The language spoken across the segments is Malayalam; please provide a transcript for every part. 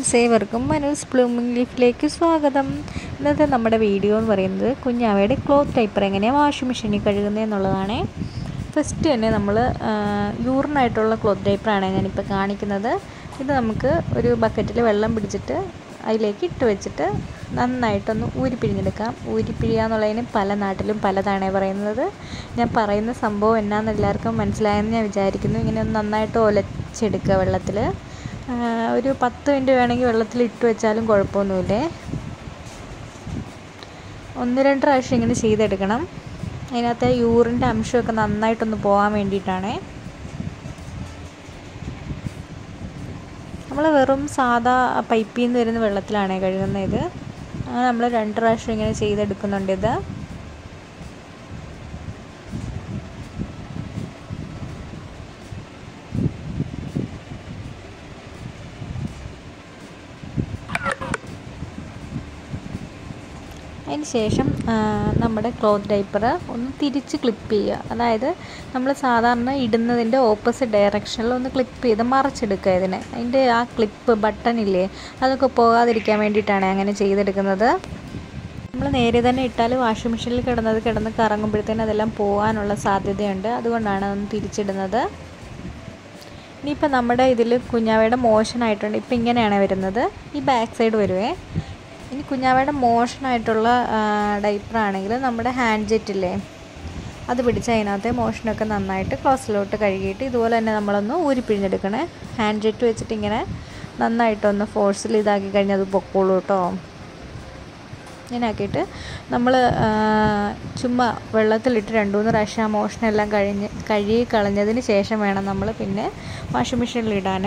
ഫ്രണ്ട്സ്, ഏവർക്കും മനൂസ് ബ്ലൂമിംഗ് ലീഫിലേക്ക് സ്വാഗതം. ഇന്നത്തെ നമ്മുടെ വീഡിയോ എന്ന് പറയുന്നത് കുഞ്ഞാവയുടെ ക്ലോത്ത് ഡൈപ്പർ എങ്ങനെയാണ് വാഷിംഗ് മെഷീനിൽ കഴുകുന്നത് എന്നുള്ളതാണ്. ഫസ്റ്റ് തന്നെ നമ്മൾ യൂറിനായിട്ടുള്ള ക്ലോത്ത് ഡൈപ്പറാണ് ഞാനിപ്പോൾ കാണിക്കുന്നത്. ഇത് നമുക്ക് ഒരു ബക്കറ്റിൽ വെള്ളം പിടിച്ചിട്ട് അതിലേക്ക് ഇട്ട് വെച്ചിട്ട് നന്നായിട്ടൊന്ന് ഊരിപ്പിഴിഞ്ഞെടുക്കാം. ഊരിപ്പിഴിയുക എന്നുള്ളതിന് പല നാട്ടിലും പലതാണ് പറയുന്നത്. ഞാൻ പറയുന്ന സംഭവം എന്നാന്ന് എല്ലാവർക്കും മനസ്സിലായെന്ന് ഞാൻ വിചാരിക്കുന്നു. ഇങ്ങനെ ഒന്ന് നന്നായിട്ട് ഒലച്ചെടുക്കുക വെള്ളത്തിൽ. ഒരു 10 മിനിറ്റ് വേണമെങ്കിൽ വെള്ളത്തിൽ ഇട്ട് വെച്ചാലും കുഴപ്പമൊന്നുമില്ലേ. 1-2 പ്രാവശ്യം ഇങ്ങനെ ചെയ്തെടുക്കണം. അതിനകത്ത് യൂറിൻ്റെ അംശമൊക്കെ നന്നായിട്ടൊന്ന് പോകാൻ വേണ്ടിയിട്ടാണ്. നമ്മൾ വെറും സാധാ പൈപ്പിൽ നിന്ന് വരുന്ന വെള്ളത്തിലാണ് കഴുകുന്നത്. ഇത് അങ്ങനെ നമ്മൾ 2 പ്രാവശ്യം ഇങ്ങനെ ചെയ്തെടുക്കുന്നുണ്ട്. ഇത് അതിന് ശേഷം നമ്മുടെ ക്ലോത്ത് ഡൈപ്പർ ഒന്ന് തിരിച്ച് ക്ലിപ്പ് ചെയ്യുക. അതായത് നമ്മൾ സാധാരണ ഇടുന്നതിൻ്റെ ഓപ്പോസിറ്റ് ഡയറക്ഷനിൽ ഒന്ന് ക്ലിപ്പ് ചെയ്ത് മറച്ചെടുക്കുക. അതിൻ്റെ ആ ക്ലിപ്പ് ബട്ടണില്ലേ, അതൊക്കെ പോകാതിരിക്കാൻ വേണ്ടിയിട്ടാണ് അങ്ങനെ ചെയ്തെടുക്കുന്നത്. നമ്മൾ നേരെ തന്നെ ഇട്ടാൽ വാഷിംഗ് മെഷീനിൽ കിടന്ന് കറങ്ങുമ്പോഴത്തേനും അതെല്ലാം പോകാനുള്ള സാധ്യതയുണ്ട്. അതുകൊണ്ടാണ് അതൊന്ന് തിരിച്ചിടുന്നത്. ഇനിയിപ്പോൾ നമ്മുടെ ഇതിൽ കുഞ്ഞാവയുടെ മോഷനായിട്ടുണ്ട്. ഇപ്പം ഇങ്ങനെയാണ് വരുന്നത്. ഈ ബാക്ക് സൈഡ് വരുവേ. ഇനി കുഞ്ഞാവയുടെ മോഷനായിട്ടുള്ള ഡൈപ്പറാണെങ്കിൽ നമ്മുടെ ഹാൻഡ് ജെറ്റില്ലേ, അത് പിടിച്ച് അതിനകത്തെ മോഷനൊക്കെ നന്നായിട്ട് ക്ലോസിലോട്ട് കഴുകിയിട്ട് ഇതുപോലെ തന്നെ നമ്മളൊന്ന് ഊരിപ്പിഴിഞ്ഞെടുക്കണേ. ഹാൻഡ് ജെറ്റ് വെച്ചിട്ട് ഇങ്ങനെ നന്നായിട്ടൊന്ന് ഫോഴ്സിൽ ഇതാക്കി കഴിഞ്ഞാൽ അത് പൊക്കോളൂ കേട്ടോ. ഇങ്ങനെ ആക്കിയിട്ട് നമ്മൾ ചുമ്മാ വെള്ളത്തിലിട്ട് 2-3 പ്രാവശ്യം ആ മോഷനെല്ലാം കഴുകി കളഞ്ഞതിന് ശേഷം വേണം നമ്മൾ പിന്നെ വാഷിംഗ് മെഷീനിൽ ഇടാൻ.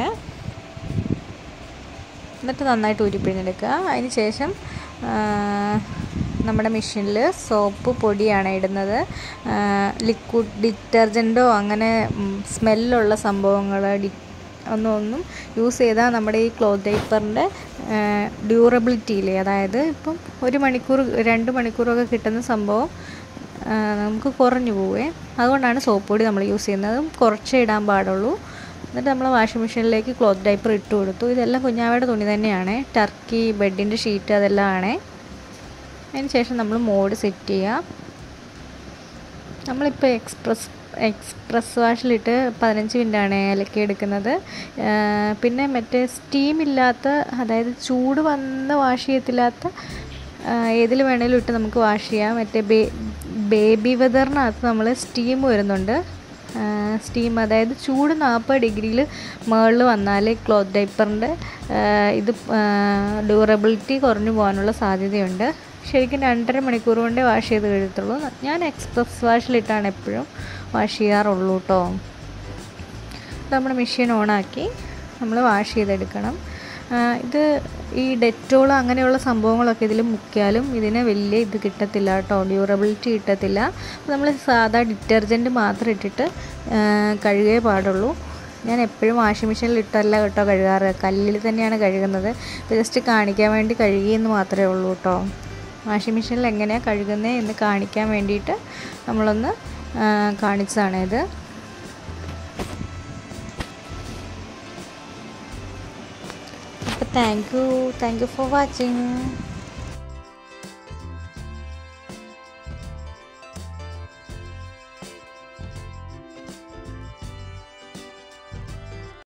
എന്നിട്ട് നന്നായിട്ട് ഊരിപ്പിഴിഞ്ഞെടുക്കുക. അതിന് ശേഷം നമ്മുടെ മെഷീനിൽ സോപ്പ് പൊടിയാണ് ഇടുന്നത്. ലിക്വിഡ് ഡിറ്റർജൻറ്റോ അങ്ങനെ സ്മെല്ലുള്ള സംഭവങ്ങൾ ഒന്നും യൂസ് ചെയ്താൽ നമ്മുടെ ഈ ക്ലോത്ത് ഡൈപ്പറിൻ്റെ ഡ്യൂറബിലിറ്റിയില്ലേ, അതായത് ഇപ്പം 1 മണിക്കൂർ 2 മണിക്കൂറൊക്കെ കിട്ടുന്ന സംഭവം നമുക്ക് കുറഞ്ഞു പോവേ. അതുകൊണ്ടാണ് സോപ്പ് പൊടി നമ്മൾ യൂസ് ചെയ്യുന്നത്. കുറച്ചേ ഇടാൻ പാടുള്ളൂ. എന്നിട്ട് നമ്മൾ വാഷിംഗ് മെഷീനിലേക്ക് ക്ലോത്ത് ഡൈപ്പർ ഇട്ട് കൊടുത്തു. ഇതെല്ലാം കുഞ്ഞാവയുടെ തുണി തന്നെയാണ്. ടർക്കി, ബെഡിൻ്റെ ഷീറ്റ് അതെല്ലാം ആണ്. അതിന് ശേഷം നമ്മൾ മോഡ് സെറ്റ് ചെയ്യുക. നമ്മളിപ്പോൾ എക്സ്പ്രസ് വാഷിലിട്ട് 15 മിനിറ്റാണ് അലക്കി എടുക്കുന്നത്. പിന്നെ മറ്റേ സ്റ്റീമില്ലാത്ത, അതായത് ചൂട് വന്ന് വാഷ് ചെയ്യത്തില്ലാത്ത ഏതിൽ വേണേലും ഇട്ട് നമുക്ക് വാഷ് ചെയ്യാം. മറ്റേ ബേബി വെതറിനകത്ത് നമ്മൾ സ്റ്റീം വരുന്നുണ്ട്. സ്റ്റീം അതായത് ചൂട് 40 ഡിഗ്രിയിൽ മുകളിൽ വന്നാൽ ക്ലോത്ത് ഡൈപ്പറിൻ്റെ ഇത് ഡ്യൂറബിലിറ്റി കുറഞ്ഞു പോകാനുള്ള സാധ്യതയുണ്ട്. ശരിക്കും 2.5 മണിക്കൂർ കൊണ്ടേ വാഷ് ചെയ്ത് കഴിയത്തുള്ളൂ. ഞാൻ എക്സ്പ്രസ് വാഷിലിട്ടാണ് എപ്പോഴും വാഷ് ചെയ്യാറുള്ളൂ കേട്ടോ. നമ്മുടെ മെഷീൻ ഓണാക്കി നമ്മൾ വാഷ് ചെയ്തെടുക്കണം. ഇത് ഈ ഡെറ്റോൾ അങ്ങനെയുള്ള സംഭവങ്ങളൊക്കെ ഇതിൽ മുക്കിയാലും ഇതിന് വലിയ ഇത് കിട്ടത്തില്ല കേട്ടോ, ഡ്യൂറബിലിറ്റി കിട്ടത്തില്ല. നമ്മൾ സാധാ ഡിറ്റർജൻറ്റ് മാത്രം ഇട്ടിട്ട് കഴുകേ പാടുള്ളൂ. ഞാൻ എപ്പോഴും വാഷിംഗ് മെഷീനിൽ ഇട്ടല്ല കേട്ടോ കഴുകാറ്, കല്ലിൽ തന്നെയാണ് കഴുകുന്നത്. ജസ്റ്റ് കാണിക്കാൻ വേണ്ടി കഴുകിയെന്ന് മാത്രമേ ഉള്ളൂ കേട്ടോ. വാഷിംഗ് മെഷീനിൽ എങ്ങനെയാണ് കഴുകുന്നത് എന്ന് കാണിക്കാൻ വേണ്ടിയിട്ട് നമ്മളൊന്ന് കാണിച്ചതാണ് ഇത്. Thank you for watching.